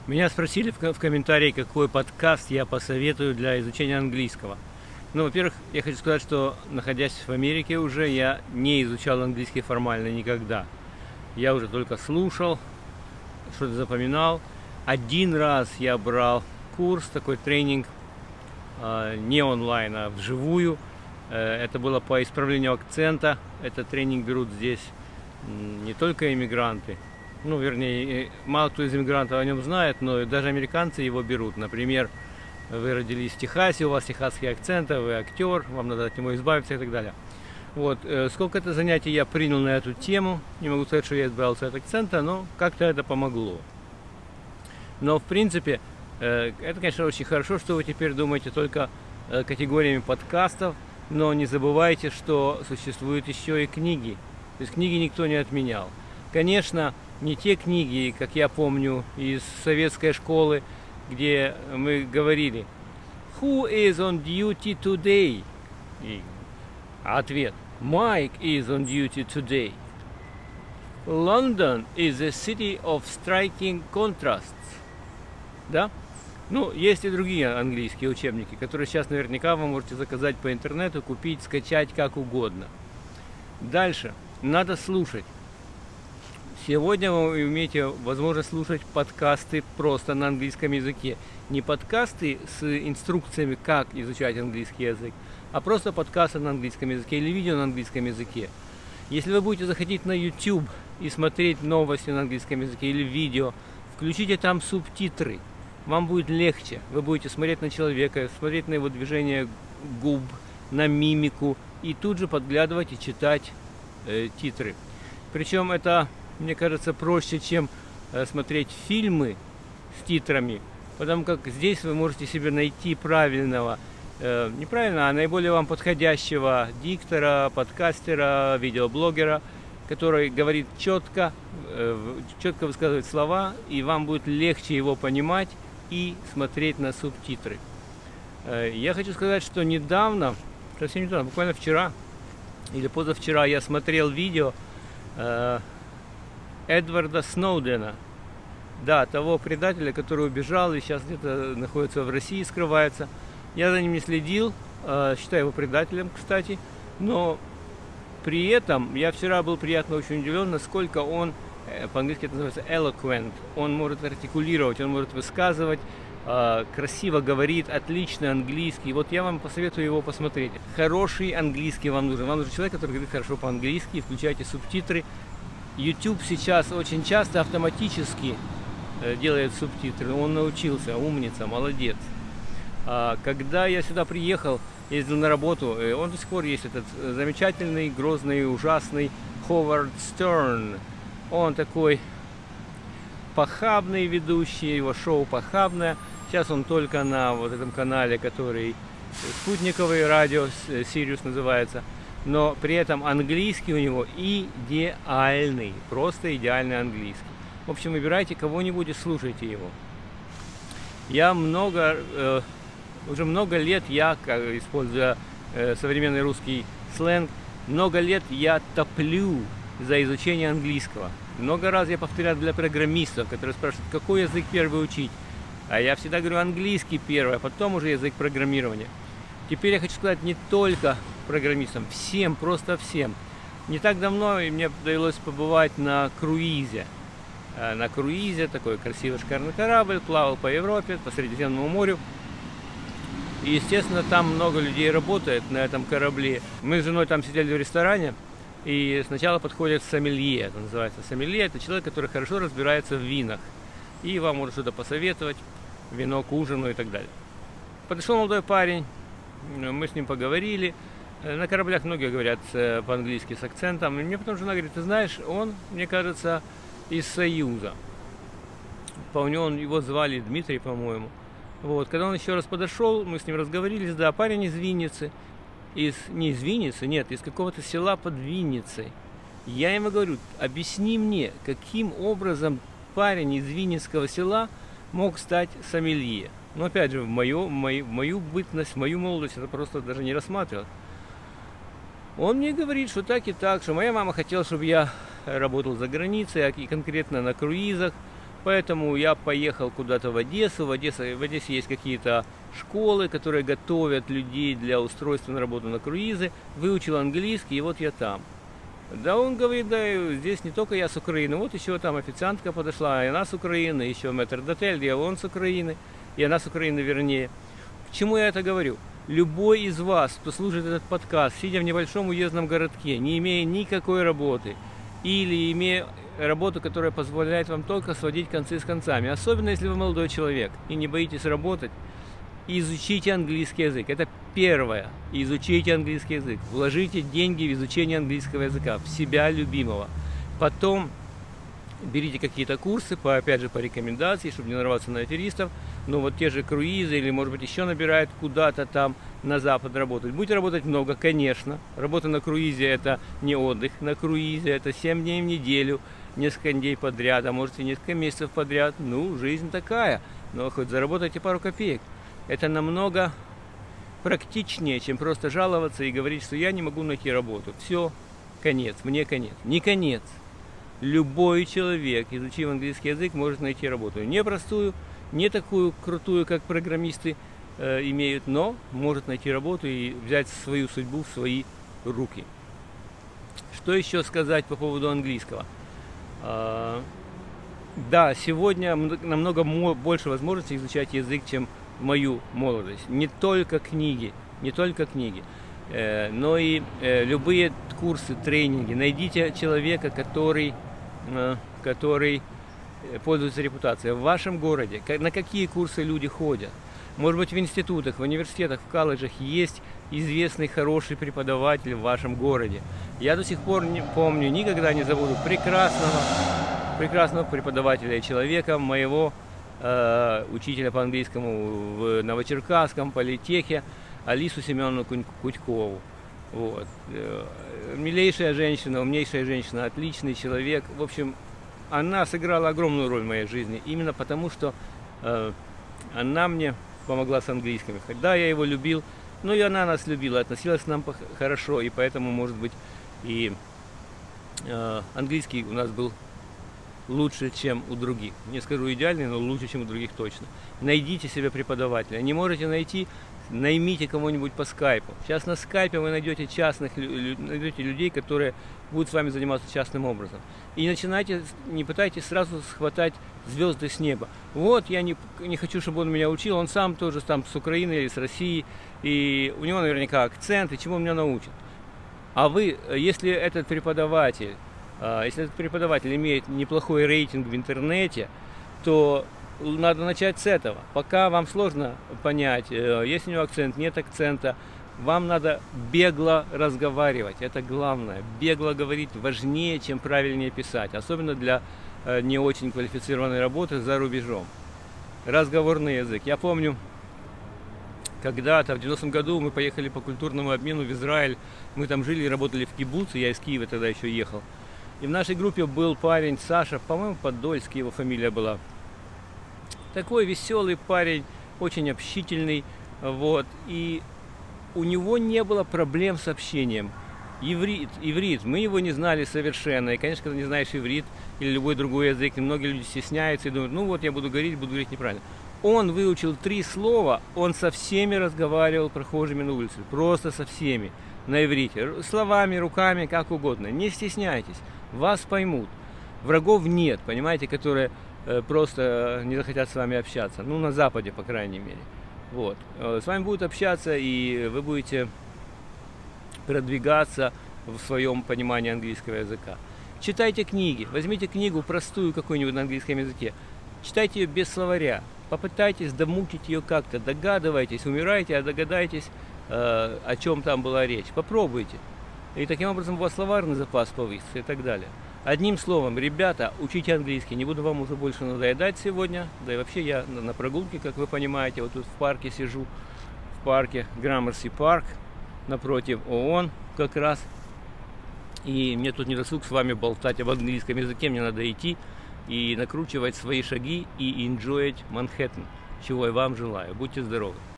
Меня спросили в комментарии, какой подкаст я посоветую для изучения английского. Ну, во-первых, я хочу сказать, что, находясь в Америке уже, я не изучал английский формально никогда. Я уже только слушал, что-то запоминал. Один раз я брал курс, такой тренинг, не онлайн, а вживую. Это было по исправлению акцента. Этот тренинг берут здесь не только иммигранты. Ну, вернее, мало кто из иммигрантов о нем знает, но даже американцы его берут. Например, вы родились в Техасе, у вас техасский акцент, вы актер, вам надо от него избавиться и так далее. Вот, сколько-то занятий я принял на эту тему. Не могу сказать, что я избавился от акцента, но как-то это помогло. Но, в принципе, это, конечно, очень хорошо, что вы теперь думаете только категориями подкастов, но не забывайте, что существуют еще и книги. То есть книги никто не отменял. Конечно, не те книги, как я помню, из советской школы, где мы говорили «Who is on duty today?» И ответ «Mike is on duty today». «London is a city of striking contrasts». Да? Ну, есть и другие английские учебники, которые сейчас наверняка вы можете заказать по интернету, купить, скачать как угодно. Дальше. Надо слушать. Сегодня вы имеете возможность слушать подкасты просто на английском языке. Не подкасты с инструкциями, как изучать английский язык, а просто подкасты на английском языке или видео на английском языке. Если вы будете заходить на YouTube и смотреть новости на английском языке или видео, включите там субтитры. Вам будет легче. Вы будете смотреть на человека, смотреть на его движение губ, на мимику и тут же подглядывать и читать титры. Причем это, мне кажется, проще, чем смотреть фильмы с титрами, потому как здесь вы можете себе найти правильного, не правильно, а наиболее вам подходящего диктора, подкастера, видеоблогера, который говорит четко высказывает слова, и вам будет легче его понимать и смотреть на субтитры. Я хочу сказать, что недавно, совсем недавно, буквально вчера или позавчера я смотрел видео Эдварда Сноудена, да, того предателя, который убежал и сейчас где-то находится в России, скрывается. Я за ним не следил, считаю его предателем, кстати, но при этом я вчера был приятно очень удивлен, насколько он, по-английски это называется eloquent, он может артикулировать, он может высказывать, красиво говорит, отличный английский. Вот я вам посоветую его посмотреть. Хороший английский вам нужен. Вам нужен человек, который говорит хорошо по-английски, включайте субтитры. YouTube сейчас очень часто автоматически делает субтитры. Он научился, умница, молодец. Когда я сюда приехал, ездил на работу, он до сих пор есть, этот замечательный, грозный, ужасный Ховард Стерн. Он такой похабный ведущий, его шоу похабное. Сейчас он только на вот этом канале, который спутниковое радио, Sirius называется. Но при этом английский у него идеальный, просто идеальный английский. В общем, выбирайте кого-нибудь и слушайте его. Я уже много лет, используя современный русский сленг, много лет я топлю за изучение английского. Много раз я повторял для программистов, которые спрашивают, какой язык первый учить. А я всегда говорю английский первый, а потом уже язык программирования. Теперь я хочу сказать не только программистам, всем, просто всем. Не так давно мне довелось побывать на круизе. На круизе, такой красивый шикарный корабль, плавал по Европе, по Средиземному морю. И, естественно, там много людей работает на этом корабле. Мы с женой там сидели в ресторане, и сначала подходит сомелье, это называется сомелье. Это человек, который хорошо разбирается в винах. И вам может что-то посоветовать, вино к ужину и так далее. Подошел молодой парень, мы с ним поговорили. На кораблях многие говорят по-английски с акцентом. И мне потом жена говорит, ты знаешь, он, мне кажется, из Союза. Его звали Дмитрий, по-моему. Вот. Когда он еще раз подошел, мы с ним разговорились, да, парень из Винницы. Не из Винницы, нет, из какого-то села под Винницей. Я ему говорю, объясни мне, каким образом парень из Винницкого села мог стать сомелье. Но опять же, в мою бытность, в мою молодость это просто даже не рассматривал. Он мне говорит, что так и так, что моя мама хотела, чтобы я работал за границей, и конкретно на круизах. Поэтому я поехал куда-то в Одессу. В Одессе есть какие-то школы, которые готовят людей для устройства на работу на круизы. Выучил английский, и вот я там. Да, он говорит, да, здесь не только я с Украины, вот еще там официантка подошла, и она с Украины, еще метрдотель, и он с Украины, и она с Украины, вернее. К чему я это говорю? Любой из вас, кто слушает этот подкаст, сидя в небольшом уездном городке, не имея никакой работы, или имея работу, которая позволяет вам только сводить концы с концами, особенно если вы молодой человек и не боитесь работать, изучите английский язык. Это первое. Изучите английский язык. Вложите деньги в изучение английского языка, в себя любимого. Потом берите какие-то курсы, опять же, по рекомендации, чтобы не нарваться на аферистов. Но вот те же круизы или, может быть, еще набирают куда-то там на запад работать. Будете работать много, конечно. Работа на круизе – это не отдых. На круизе – это 7 дней в неделю, несколько дней подряд, а может и несколько месяцев подряд. Ну, жизнь такая. Но хоть заработайте пару копеек. Это намного практичнее, чем просто жаловаться и говорить, что я не могу найти работу. Все, конец, мне конец. Не конец. Любой человек, изучив английский язык, может найти работу. Не простую, не такую крутую, как программисты имеют, но может найти работу и взять свою судьбу в свои руки. Что еще сказать по поводу английского? Да, сегодня намного больше возможностей изучать язык, чем в мою молодость. Не только книги, но и любые курсы, тренинги. Найдите человека, который пользуется репутацией в вашем городе. На какие курсы люди ходят? Может быть, в институтах, в университетах, в колледжах есть известный хороший преподаватель в вашем городе. Я до сих пор не помню, никогда не забуду прекрасного преподавателя и человека, моего учителя по английскому в Новочеркасском политехе, Алису Семеновну Кутькову. Вот. Милейшая женщина, умнейшая женщина, отличный человек. В общем, она сыграла огромную роль в моей жизни, именно потому, что она мне помогла с английским. Когда я его любил, но и она нас любила, относилась к нам хорошо, и поэтому, может быть, и английский у нас был лучше, чем у других. Не скажу идеальный, но лучше, чем у других точно. Найдите себе преподавателя. Не можете найти, наймите кого-нибудь по скайпу. Сейчас на скайпе вы найдете найдете людей, которые будут с вами заниматься частным образом. И не пытайтесь сразу схватать звезды с неба. Вот, я не хочу, чтобы он меня учил, он сам тоже там с Украины или с России, и у него наверняка акцент, и чему он меня научит. А вы, если этот преподаватель имеет неплохой рейтинг в интернете, то надо начать с этого. Пока вам сложно понять, есть у него акцент, нет акцента, вам надо бегло разговаривать. Это главное. Бегло говорить важнее, чем правильнее писать. Особенно для не очень квалифицированной работы за рубежом. Разговорный язык. Я помню, когда-то в 90-м году мы поехали по культурному обмену в Израиль. Мы там жили и работали в кибуце. Я из Киева тогда еще ехал. И в нашей группе был парень Саша, по-моему, Подольский его фамилия была. Такой веселый парень, очень общительный. Вот. И у него не было проблем с общением. Иврит, мы его не знали совершенно. И, конечно, когда не знаешь иврит или любой другой язык, многие люди стесняются и думают, ну вот я буду говорить неправильно. Он выучил 3 слова, он со всеми разговаривал прохожими на улице. Просто со всеми на иврите. Словами, руками, как угодно. Не стесняйтесь, вас поймут. Врагов нет, понимаете, которые просто не захотят с вами общаться. Ну, на Западе, по крайней мере. Вот. С вами будут общаться, и вы будете продвигаться в своем понимании английского языка. Читайте книги. Возьмите книгу простую какую-нибудь на английском языке. Читайте ее без словаря. Попытайтесь домучить ее как-то. Догадывайтесь, умирайте, а догадайтесь, о чем там была речь. Попробуйте. И таким образом у вас словарный запас повысится и так далее. Одним словом, ребята, учите английский. Не буду вам уже больше надоедать сегодня. Да и вообще я на прогулке, как вы понимаете. Вот тут в парке сижу. В парке Gramercy Park. Напротив ООН как раз. И мне тут не досуг с вами болтать об английском языке. Мне надо идти и накручивать свои шаги и enjoy Манхэттен. Чего я вам желаю. Будьте здоровы.